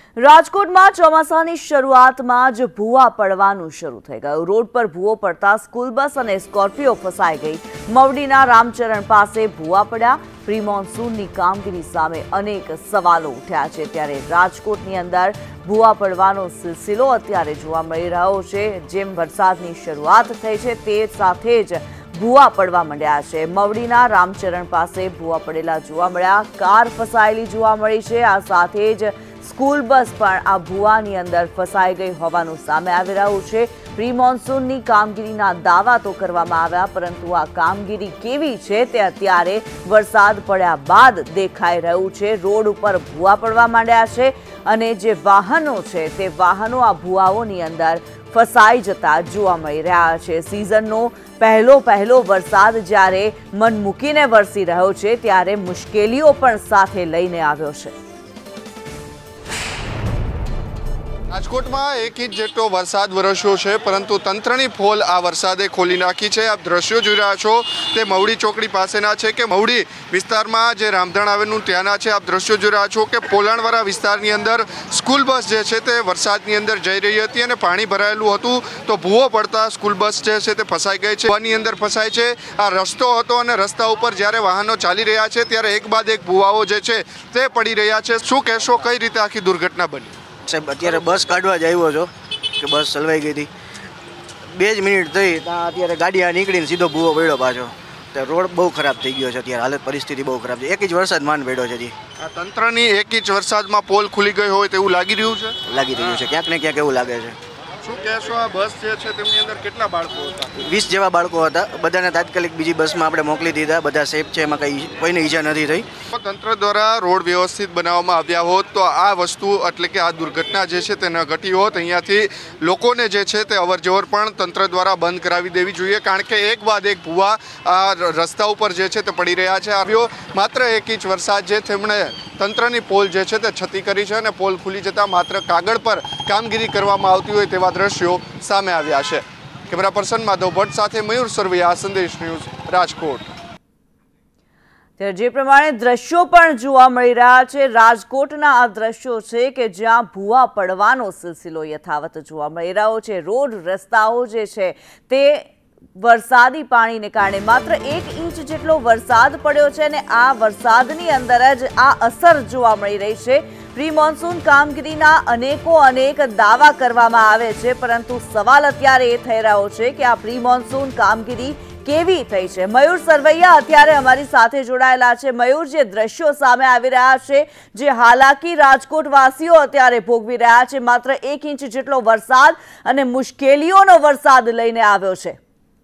રાજકોટમાં ચોમાસાની શરૂઆતમાં જ ભૂવા પડવાનું શરૂ થઈ ગયું। રોડ પર ભૂવો પડતા સ્કૂલ બસ અને સ્કોર્પિયો ફસાઈ ગઈ। મવડીના રામચરણ પાસે ભૂવા પડ્યા। પ્રી મોન્સૂનની કામગીરી સામે અનેક સવાલો ઉઠ્યા છે। ત્યારે રાજકોટની અંદર ભૂવા પડવાનો સિલસિલો અત્યારે જોવા મળી રહ્યો છે। જેમ વરસાદની શરૂઆત થઈ છે તે સાથે જ ભૂવા પડવા માંડ્યા છે। મવડીના રામચરણ પાસે ભૂવા પડેલા જોવા મળ્યા। કાર ફસાયેલી જોવા મળી છે। આ સાથે જ સ્કૂલ બસ પણ આ ભૂવાની અંદર ફસાઈ ગઈ હોવાનું સામે આવી રહ્યું છે। પ્રી મોન્સૂનની કામગીરીના દાવા તો કરવામાં આવ્યા, પરંતુ આ કામગીરી કેવી છે તે અત્યારે વરસાદ પડ્યા બાદ દેખાઈ રહ્યું છે। રોડ ઉપર ભૂવા પડવા માંડ્યા છે અને જે વાહનો છે તે વાહનો આ ભૂવાઓની અંદર ફસાઈ જતા જોવા મળી રહ્યા છે। સિઝનનો પહેલો વરસાદ જ્યારે મન મૂકીને વરસી રહ્યો છે ત્યારે મુશ્કેલીઓ પણ સાથે લઈને આવ્યો છે। રાજકોટમાં 1 ઇંચ જેટલો વરસાદ વરસ્યો છે, પરંતુ તંત્રની પોલ આ વરસાદે ખોલી નાખી છે। આપ દ્રશ્યો જોઈ રહ્યા છો તે મવડી ચોકડી પાસેના છે કે મવડી વિસ્તારમાં જે રામધણ આવેલું ત્યાંના છે। આપ દ્રશ્યો જોઈ રહ્યા છો કે પોલાણવાળા વિસ્તારની અંદર સ્કૂલ બસ જે છે તે વરસાદની અંદર જઈ રહી હતી અને પાણી ભરાયેલું હતું, તો ભૂવો પડતા સ્કૂલ બસ જે છે તે ફસાઈ ગઈ છે, ભૂવાની અંદર ફસાય છે। આ રસ્તો હતો અને રસ્તા ઉપર જ્યારે વાહનો ચાલી રહ્યા છે ત્યારે એક બાદ એક ભૂવાઓ જે છે તે પડી રહ્યા છે। શું કહેશો, કઈ રીતે આખી દુર્ઘટના બની? સાહેબ, અત્યારે બસ કાઢવા જ આવ્યો છો કે બસ ચલવાઈ ગઈ હતી, 2 જ મિનિટ થઈ ત્યાં અત્યારે ગાડી આ નીકળીને સીધો ભૂવો પડ્યો પાછો। તો રોડ બહુ ખરાબ થઈ ગયો છે, અત્યારે હાલત પરિસ્થિતિ બહુ ખરાબ છે। 1 ઇંચ વરસાદ માંડ પડ્યો છે। આ તંત્રની 1 ઇંચ વરસાદમાં પોલ ખુલી ગઈ હોય તેવું લાગી રહ્યું છે? લાગી રહ્યું છે, ક્યાંક ને ક્યાંક એવું લાગે છે। શું કહેશો, આ બસ જે છે તેમની અંદર કેટલા બાળકો હતા? 20 જેવા બાળકો હતા। બધાને તાત્કાલિક બીજી બસમાં આપણે મોકલી દીધા, બધા સેફ છે, એમાં કોઈને ઈજા નથી થઈ। તંત્ર દ્વારા રોડ વ્યવસ્થિત બનાવવામાં આવ્યા હોત તો આ વસ્તુ એટલે કે આ દુર્ઘટના જે છે તે ન ઘટી હોત। અહીંયાથી લોકોને જે છે તે અવરજવર પણ તંત્ર દ્વારા બંધ કરાવી દેવી જોઈએ, કારણ કે એક બાદ એક ભૂવા આ રસ્તા ઉપર જે છે તે પડી રહ્યા છે। આવ્યો માત્ર 1 ઇંચ વરસાદ જે તેમણે તંત્રની પોલ જે છે તે છતી કરી છે અને પોલ ખુલી જતા માત્ર કાગળ પર કામગીરી કરવામાં આવતી હોય તેવા દ્રશ્યો સામે આવ્યા છે। કેમેરા પર્સન માધવ ભટ્ટ સાથે મયુર સરવૈયા, સંદેશ ન્યૂઝ, રાજકોટ। જે પ્રમાણે દ્રશ્યો પણ જોવા મળી રહ્યા છે, રાજકોટના આ દ્રશ્યો છે કે જ્યાં ભૂવા પડવાનો સિલસિલો યથાવત જોવા મળી રહ્યો છે। રોડ રસ્તાઓ જે છે તે વરસાદી પાણીને કારણે માત્ર 1 ઇંચ જેટલો વરસાદ પડ્યો છે અને આ વરસાદની અંદર જ આ અસર જોવા મળી રહી છે। પ્રી મોન્સૂન કામગીરીના અનેક દાવા કરવામાં આવે છે, પરંતુ સવાલ અત્યારે એ થઈ રહ્યો છે કે આ પ્રી મોન્સૂન કામગીરી કેવી થઈ છે। મયુર સરવૈયા અત્યારે અમારી સાથે જોડાયેલા છે। મયુર, જે દ્રશ્યો સામે આવી રહ્યા છે, જે હાલાકી રાજકોટ વાસીઓ અત્યારે ભોગવી રહ્યા છે, માત્ર 1 ઇંચ જેટલો વરસાદ અને મુશ્કેલીઓનો વરસાદ લઈને આવ્યો છે।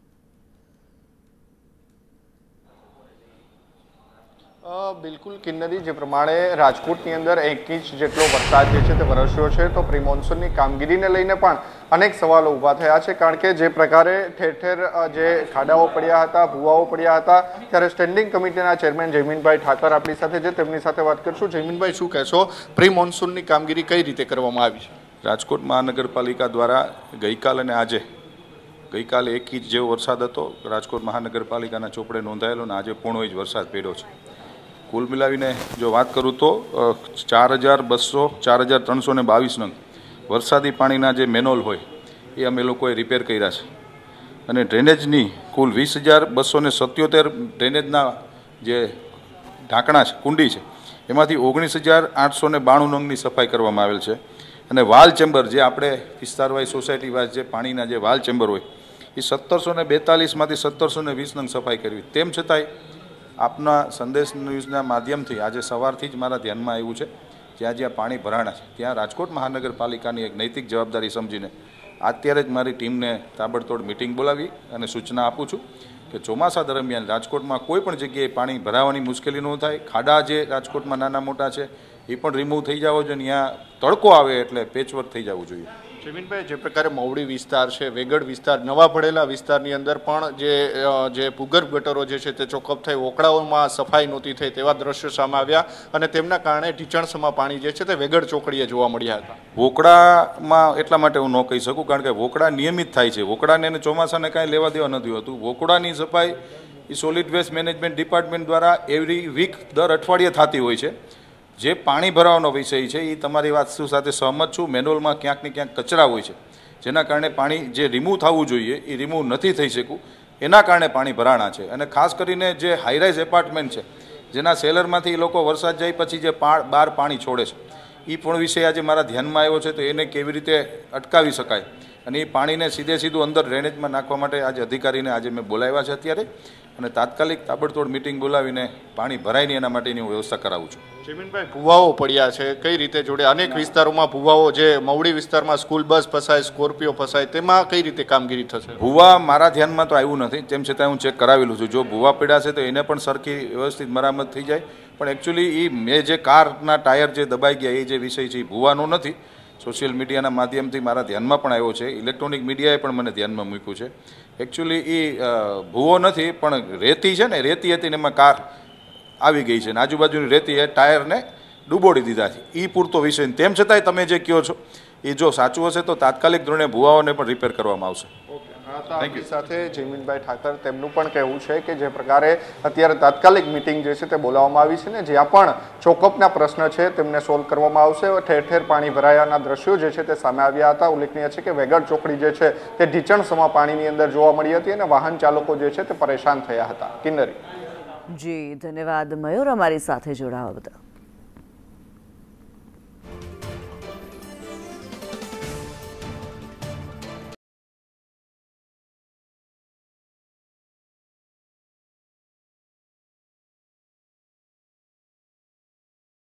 બિલકુલ કિન્નરી, જે પ્રમાણે રાજકોટની અંદર 1 ઇંચ જેટલો વરસાદ જે છે તે વરસ્યો છે, તો પ્રી મોન્સૂનની કામગીરીને લઈને પણ અનેક સવાલો ઊભા થયા છે, કારણ કે જે પ્રકારે ઠેર ઠેર જે ખાડાઓ પડ્યા હતા, ભૂવાઓ પડ્યા હતા, ત્યારે સ્ટેન્ડિંગ કમિટીના ચેરમેન જયમીનભાઈ ઠાકર આપણી સાથે છે, તેમની સાથે વાત કરશું। જયમીનભાઈ, શું કહેશો, પ્રી મોન્સૂનની કામગીરી કઈ રીતે કરવામાં આવી છે? રાજકોટ મહાનગરપાલિકા દ્વારા ગઈકાલ અને આજે, ગઈકાલે 1 ઇંચ જેવો વરસાદ હતો રાજકોટ મહાનગરપાલિકાના ચોપડે નોંધાયેલો, અને આજે પોણો ઇંચ વરસાદ પડ્યો છે। કુલ મિલાવીને જો વાત કરું તો 4,322 નંગ વરસાદી પાણીના જે મેનોલ હોય એ અમે લોકોએ રિપેર કર્યા છે, અને ડ્રેનેજની કુલ 20,277 ડ્રેનેજના જે ઢાંકણા છે, કુંડી છે, એમાંથી 19,892 નંગની સફાઈ કરવામાં આવેલ છે। અને વાલ ચેમ્બર, જે આપણે વિસ્તારવાઇઝ સોસાયટી વાઇઝ જે પાણીના જે વાલ ચેમ્બર હોય એ 1742માંથી 1720 નંગ સફાઈ કરવી। તેમ છતાંય આપના સંદેશ ન્યૂઝના માધ્યમથી આજે સવારથી જ મારા ધ્યાનમાં આવ્યું છે, જ્યાં પાણી ભરાણા છે ત્યાં રાજકોટ મહાનગરપાલિકાની એક નૈતિક જવાબદારી સમજીને અત્યારે જ મારી ટીમને તાબડતોડ મિટિંગ બોલાવી અને સૂચના આપું છું કે ચોમાસા દરમિયાન રાજકોટમાં કોઈ પણ જગ્યાએ પાણી ભરાવાની મુશ્કેલી ન થાય। ખાડા જે રાજકોટમાં નાના મોટા છે એ પણ રિમૂવ થઈ જવો જોઈએ, ત્યાં તડકો આવે એટલે પેચવર્ક થઈ જવું જોઈએ। જમીનભાઈ, જે પ્રકારે મવડી વિસ્તાર છે, વેગડ વિસ્તાર, નવા ભળેલા વિસ્તારની અંદર પણ જે ભૂગર્ભ ગટરો જે છે તે ચોકઅપ થઈ, ઓકળાઓમાં સફાઈ નહોતી થઈ તેવા દ્રશ્યો સામે આવ્યા, અને તેમના કારણે ઢીચણસમા પાણી જે છે તે વેગડ ચોકડીએ જોવા મળ્યા હતા। વોકડામાં એટલા માટે હું ન કહી શકું, કારણ કે વોકડા નિયમિત થાય છે, વોકડાને એને ચોમાસાને કાંઈ લેવા દેવા નથી હોતું। વોકડાની સફાઈ એ સોલિડ વેસ્ટ મેનેજમેન્ટ ડિપાર્ટમેન્ટ દ્વારા એવરી વીક દર અઠવાડિયે થતી હોય છે, જે પાણી ભરાવાનો વિષય છે એ તમારી વાસ્તુ સાથે સહમત છું. મેન્યુઅલમાં ક્યાંક ને ક્યાંક કચરા હોય છે, જેના કારણે પાણી જે રિમૂવ થવું જોઈએ એ રિમૂવ નથી થઈ શકવું, એના કારણે પાણી ભરાણા છે. અને ખાસ કરીને જે હાઈરાઇઝ એપાર્ટમેન્ટ છે, જેના સેલરમાંથી લોકો વરસાદ જાય પછી જે બહાર પાણી છોડે છે, એ પણ વિષય આજે મારા ધ્યાનમાં આવ્યો છે. તો એને કેવી રીતે અટકાવી શકાય અને એ પાણીને સીધું અંદર ડ્રેનેજમાં નાખવા માટે આજે અધિકારીને આજે મેં બોલાવ્યા છે અત્યારે, અને તાત્કાલિક તાબડતોડ મિટિંગ બોલાવીને પાણી ભરાય નહીં એના માટેની હું વ્યવસ્થા કરાવું છું. જયમીનભાઈ, ભૂવાઓ પડ્યા છે, કઈ રીતે જોડે અનેક વિસ્તારોમાં ભૂવાઓ, જે મવડી વિસ્તારમાં સ્કૂલ બસ ફસાય, સ્કોર્પિયો ફસાય, તેમાં કઈ રીતે કામગીરી થશે? ભૂવા મારા ધ્યાનમાં તો આવ્યું નથી, તેમ છતાં હું ચેક કરાવેલું છું. જો ભૂવા પડ્યા છે તો એને પણ સરખી વ્યવસ્થિત મરામત થઈ જાય. પણ એકચ્યુઅલી એ મેં જે કારના ટાયર જે દબાઈ ગયા એ જે વિષય છે એ ભૂવાનો નથી. સોશિયલ મીડિયાના માધ્યમથી મારા ધ્યાનમાં પણ આવ્યો છે, ઇલેક્ટ્રોનિક મીડિયાએ પણ મને ધ્યાનમાં મૂક્યું છે. એકચ્યુઅલી એ ભૂવો નથી, પણ રેતી છે ને, રેતી હતી ને એમાં કાર આવી ગઈ છે ને આજુબાજુની રેતી એ ટાયરને ડૂબોડી દીધા છે. એ પૂરતો વિષય. તેમ છતાંય તમે જે કહો છો એ જો સાચું હશે તો તાત્કાલિક ધોરણે ભૂવાઓને પણ રિપેર કરવામાં આવશે. Thank you. સાથે જયમીનભાઈ ઠાકર, તેમનું પણ કહેવું છે કે જે પ્રકારે અત્યારે તાત્કાલિક મિટિંગ જે છે તે બોલાવવામાં આવી છે ને જ્યાં પણ ચોકઅપના પ્રશ્ન છે તેમને સોલ્વ કરવામાં આવશે. ઠેર ઠેર પાણી ભરાયાના દ્રશ્યો જે છે તે સામે આવ્યા હતા. ઉલ્લેખનીય છે કે વેગડ ચોકડી જે છે તે ઢીચણસમા પાણીની અંદર જોવા મળી હતી અને વાહન ચાલકો જે છે તે પરેશાન થયા હતા. કિન્નરી. જી ધન્યવાદ મયુર, અમારી સાથે જોડાવા બદલ.